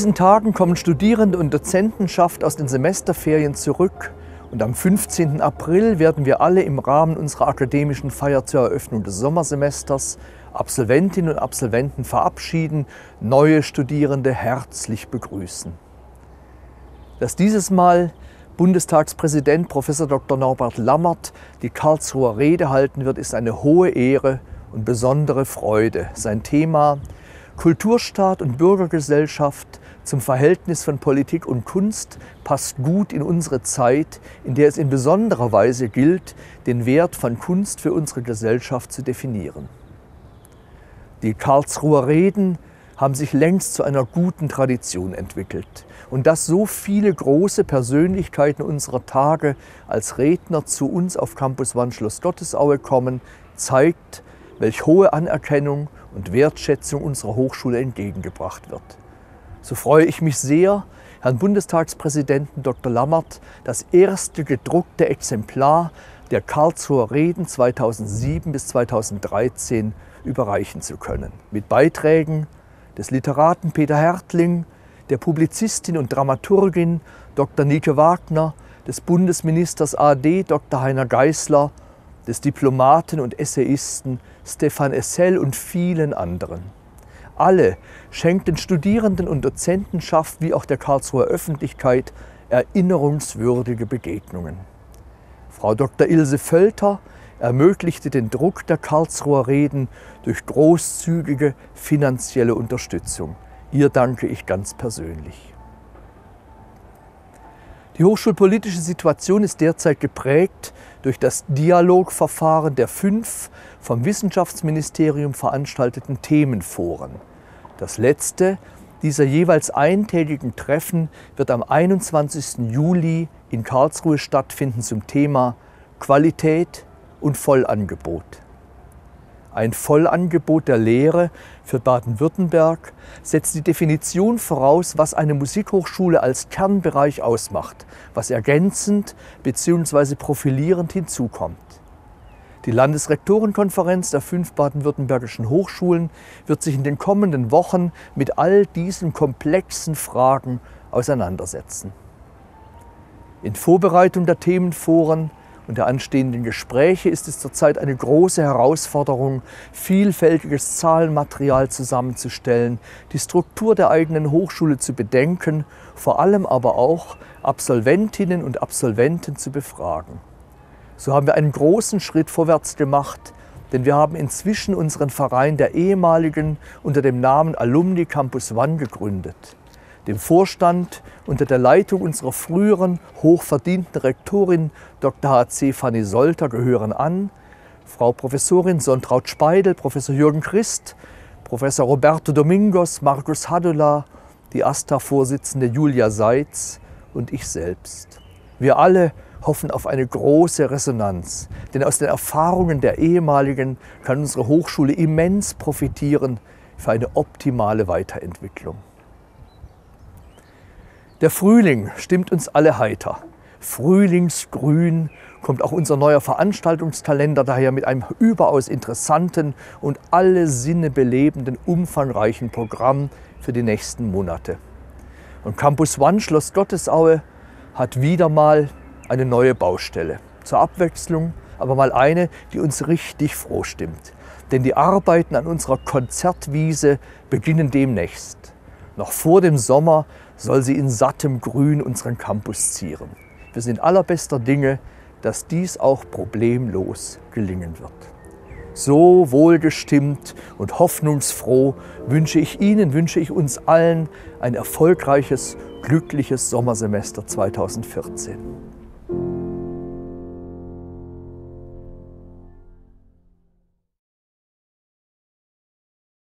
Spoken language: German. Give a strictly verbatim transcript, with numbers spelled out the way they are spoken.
diesen Tagen kommen Studierende und Dozentenschaft aus den Semesterferien zurück und am fünfzehnten April werden wir alle im Rahmen unserer akademischen Feier zur Eröffnung des Sommersemesters Absolventinnen und Absolventen verabschieden, neue Studierende herzlich begrüßen. Dass dieses Mal Bundestagspräsident Professor Doktor Norbert Lammert die Karlsruher Rede halten wird, ist eine hohe Ehre und besondere Freude. Sein Thema Kulturstaat und Bürgergesellschaft zum Verhältnis von Politik und Kunst passt gut in unsere Zeit, in der es in besonderer Weise gilt, den Wert von Kunst für unsere Gesellschaft zu definieren. Die Karlsruher Reden haben sich längst zu einer guten Tradition entwickelt. Und dass so viele große Persönlichkeiten unserer Tage als Redner zu uns auf Campus One Schloss Gottesaue kommen, zeigt, welch hohe Anerkennung und Wertschätzung unserer Hochschule entgegengebracht wird. So freue ich mich sehr, Herrn Bundestagspräsidenten Doktor Lammert das erste gedruckte Exemplar der Karlsruher Reden zweitausendsieben bis zweitausenddreizehn überreichen zu können. Mit Beiträgen des Literaten Peter Härtling, der Publizistin und Dramaturgin Doktor Nike Wagner, des Bundesministers A D Doktor Heiner Geißler, des Diplomaten und Essayisten Stefan Essel und vielen anderen. Alle schenkten Studierenden und Dozentenschaft wie auch der Karlsruher Öffentlichkeit erinnerungswürdige Begegnungen. Frau Doktor Ilse Völter ermöglichte den Druck der Karlsruher Reden durch großzügige finanzielle Unterstützung. Ihr danke ich ganz persönlich. Die hochschulpolitische Situation ist derzeit geprägt durch das Dialogverfahren der fünf vom Wissenschaftsministerium veranstalteten Themenforen. Das letzte dieser jeweils eintägigen Treffen wird am einundzwanzigsten Juli in Karlsruhe stattfinden zum Thema Qualität und Vollangebot. Ein Vollangebot der Lehre für Baden-Württemberg setzt die Definition voraus, was eine Musikhochschule als Kernbereich ausmacht, was ergänzend bzw. profilierend hinzukommt. Die Landesrektorenkonferenz der fünf baden-württembergischen Hochschulen wird sich in den kommenden Wochen mit all diesen komplexen Fragen auseinandersetzen. In Vorbereitung der Themenforen und der anstehenden Gespräche ist es zurzeit eine große Herausforderung, vielfältiges Zahlenmaterial zusammenzustellen, die Struktur der eigenen Hochschule zu bedenken, vor allem aber auch Absolventinnen und Absolventen zu befragen. So haben wir einen großen Schritt vorwärts gemacht, denn wir haben inzwischen unseren Verein der ehemaligen unter dem Namen Alumni Campus One gegründet. Dem Vorstand unter der Leitung unserer früheren hochverdienten Rektorin Doktor H C Fanny Solter gehören an Frau Professorin Sontraut Speidel, Professor Jürgen Christ, Professor Roberto Domingos, Markus Hadola, die A S tA-Vorsitzende Julia Seitz und ich selbst. Wir alle hoffen auf eine große Resonanz, denn aus den Erfahrungen der ehemaligen kann unsere Hochschule immens profitieren für eine optimale Weiterentwicklung. Der Frühling stimmt uns alle heiter. Frühlingsgrün kommt auch unser neuer Veranstaltungskalender daher mit einem überaus interessanten und alle Sinne belebenden, umfangreichen Programm für die nächsten Monate. Und Campus One Schloss Gottesaue hat wieder mal eine neue Baustelle. Zur Abwechslung aber mal eine, die uns richtig froh stimmt. Denn die Arbeiten an unserer Konzertwiese beginnen demnächst. Noch vor dem Sommer soll sie in sattem Grün unseren Campus zieren. Wir sind allerbester Dinge, dass dies auch problemlos gelingen wird. So wohlgestimmt und hoffnungsfroh wünsche ich Ihnen, wünsche ich uns allen ein erfolgreiches, glückliches Sommersemester zweitausendvierzehn.